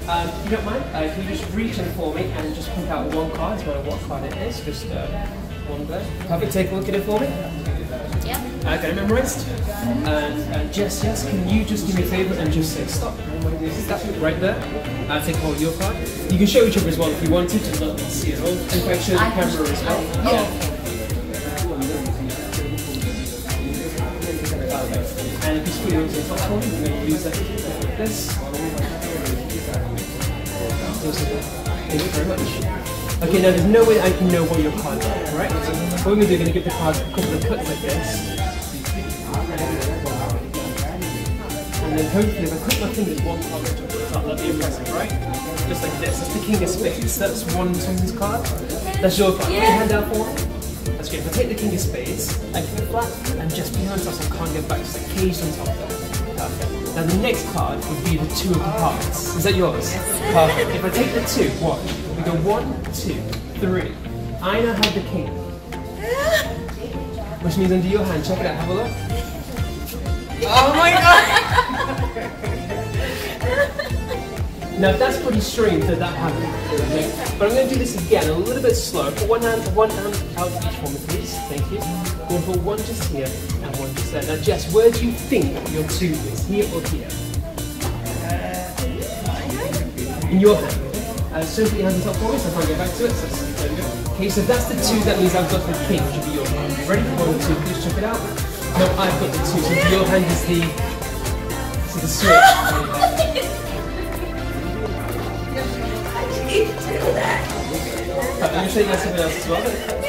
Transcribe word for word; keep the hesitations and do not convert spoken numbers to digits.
Um, if you don't mind, uh, can you just reach in for me and just pick out one card, no matter what card it is, just uh, one there. Perfect, take a look at it for me. Yeah. Uh, get it memorized. And uh, Jess, yes, can you just do me a favour and just say stop? Stop right there. Uh, take hold of your card. You can show each other as well if you wanted, just let them see it all. In fact, show the camera as well. Yeah. And if you screw it to the top for me, we're going to use that like this. Thank you very much. Okay, now there's no way I can know what your cards are, right? So what we're going to do, we're going to give the cards a couple of cuts like this. And then hopefully if I click my fingers, one card will jump to the top. That'd be impressive, right? Just like this. That's the King of Spades. That's one someone's card. That's your card. Put your hand out for me. That's great. If I take the King of Spades, I keep it flat and just behind top so I can't get back. Just like caged on top there. Perfect. Now the next card would be the Two of Hearts. Is that yours? Perfect. If I take the two, watch. We go one, two, three. I now have the King. Which means under your hand, check it out, have a look. Oh my god! Now that's pretty strange that that happened, okay? But I'm going to do this again, a little bit slow. Put one hand, one hand out each for me, please. Thank you. Go for one just here and one just there. Now, Jess, where do you think your two is? Here or here? In your hand. Uh, so put your hand on top for me, so I can't get back to it. So there we go. Okay, so that's the two. That means I've got the King, which would be your hand. Ready? One, two. Please check it out. No, I've got the two. So your hand is the, so the switch. I'm going to show you guys something else as well.